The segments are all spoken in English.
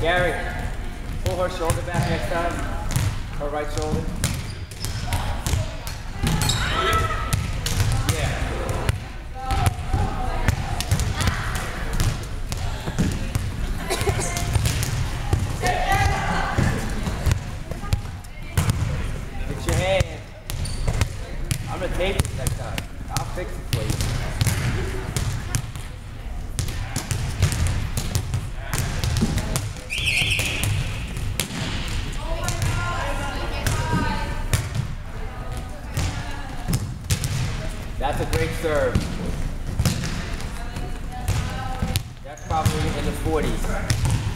Gary, pull her shoulder back next time. Her right shoulder. Get your hand. I'm gonna tape it next time. I'll fix it for you. That's a great serve. That's probably in the 40s.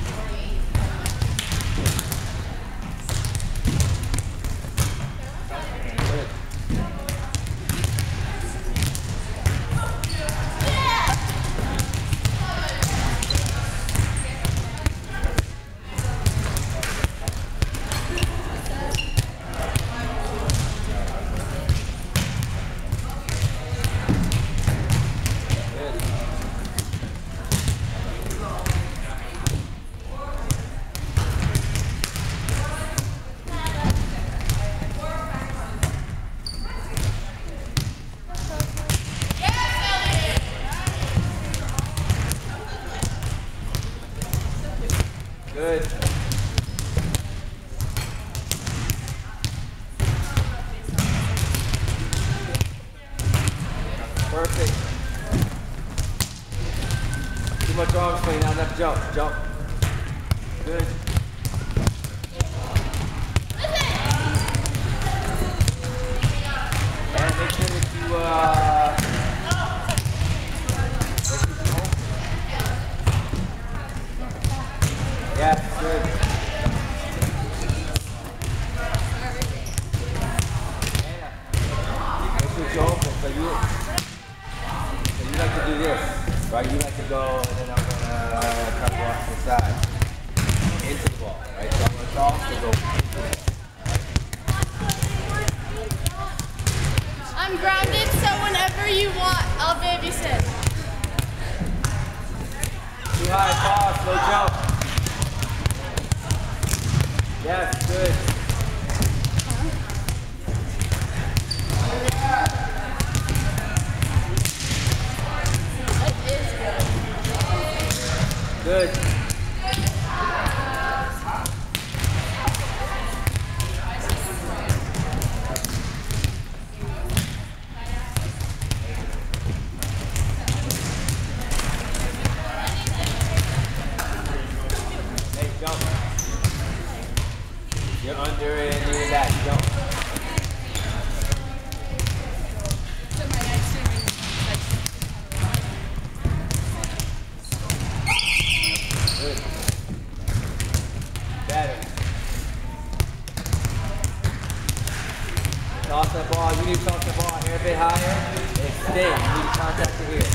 Good. Perfect. Too much arm swing, not enough jump. Jump. Good. And make sure that you yeah, good. Anna, make sure you're open. So you like to do this, right? You like to go, and then I'm gonna cut you off to the side into the ball, right? So I'm gonna toss and go. I'm grounded, so whenever you want, I'll babysit. Too high, toss, no jump. Yes, good. That is good. Good. Hey, jump. You're under it and you're back. Jump. Good. Better. Toss that ball. You need to toss the ball here a bit higher and stay. You need to contact it here.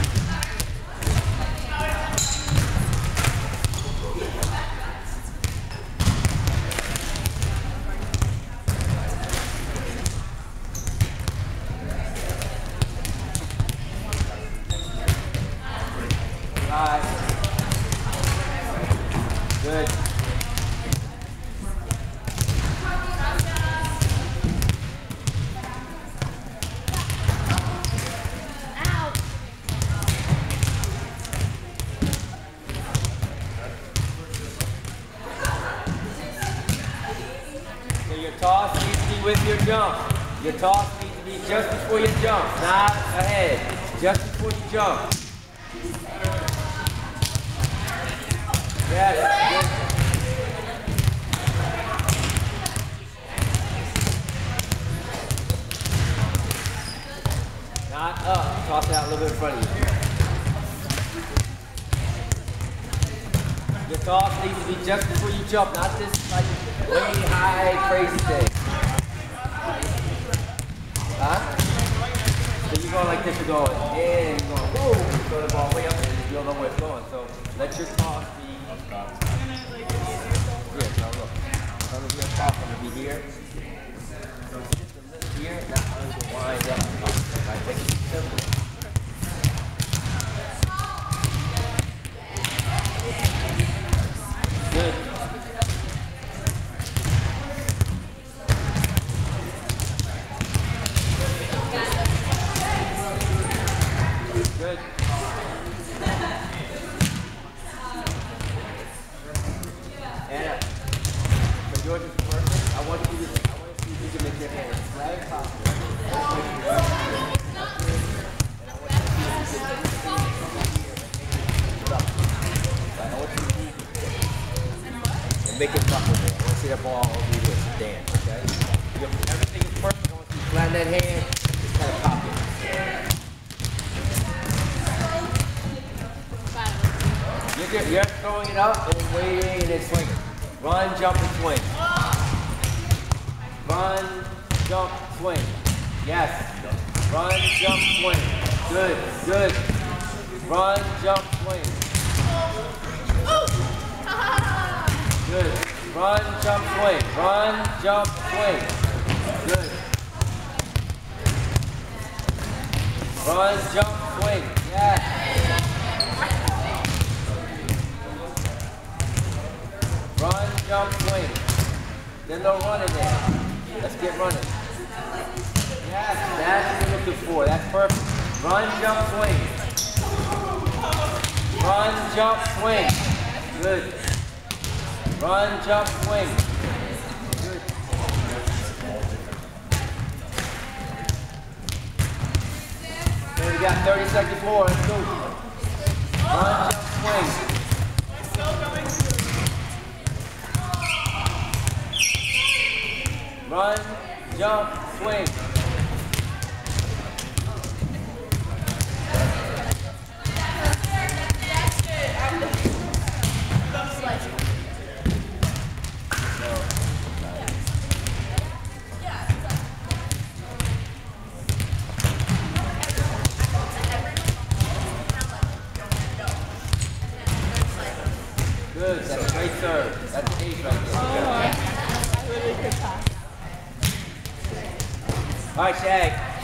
Good. Ow. So your toss needs to be with your jump. Your toss needs to be just before you jump, not ahead. Just before you jump. Yes. Good. Not up. Toss it out a little bit in front of you. Your toss needs to be just before you jump, not this like way high crazy thing. Huh? So you're going like this, you're going in, you're going boom, you throw the ball way up and you don't know where it's going. So let your toss be. Here, now look. Some of your toss going to be here. So it's just a little here, and that's how you wind up. Right? Make it simple. Good. make it knuckle there. I want to see that ball do this, dance, okay? Everything is perfect. I want to see you flatten that hand, just kind of pop it. You're throwing it up and waiting and then swinging. Run, jump, and swing. Run, jump, swing. Yes. Run, jump, swing. Good, good. Run, jump, swing. Good. Run, jump, swing. Run, jump, swing. Good. Run, jump, swing. Yes. Run, jump, swing. There's no running there. Let's get running. Yes, that's what you're looking for. That's perfect. Run, jump, swing. Run, jump, swing. Good. Run, jump, swing. Good. Okay, we got 30 seconds more. Let's go. Run, jump, swing. Run, jump, swing. Good, that's a great serve. That's an ace right there. I really could pass. All right, Shag.